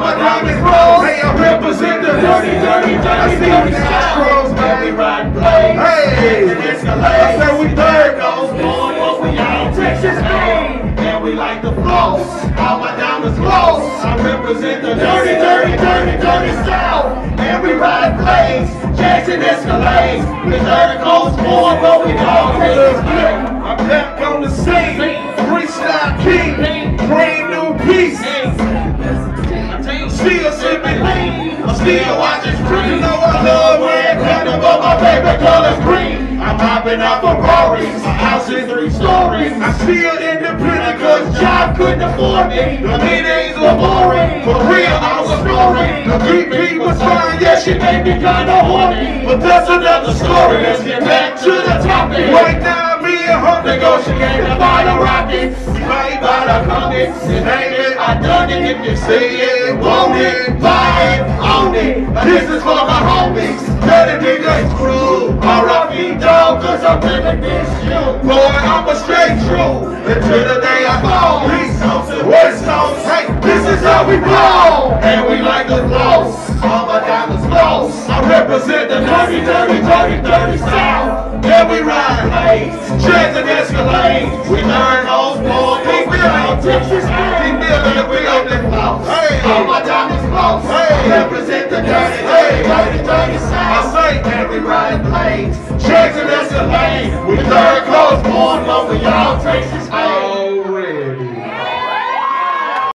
my diamonds glow. Hey, I represent the dirty South. And we ride blades. Hey, I said we third. But we out Texas made. And we like the flows. All my diamonds glow. I represent the dirty South. And we ride blades. Jackson Escalades. We third coast born, but we all Texas made. I'm back on the scene. Freestyle king. Brand new piece. Still sipping lean, I'm still watching screen. You know I love red platinum, but my favorite color's green. I'm hopping out Ferraris, my house is 3 stories. I'm still independent cause job couldn't afford me. The meetings were boring, for real I was snoring. The VP was fine, yeah she made me kinda horny. But that's another story, let's get back to the topic. Right now me and her negotiating about the rockets. We might buy the comics, and name it, I done it. If you see it, want it, buy it, own it. This is for my homies, let it be the crew. R.I.P. dog, cause I'm living this shit. Boy, I'm a straight true, until the day I fall. East Coast and West Coast, hey, this is how we blow. And we like the flows, all my diamonds flows. I represent the dirty South. And we ride blades, jets and Escalades. We learn those boys, we build Texas, we build and we on the flows. Hey, all my diamonds flows. Hey, I represent the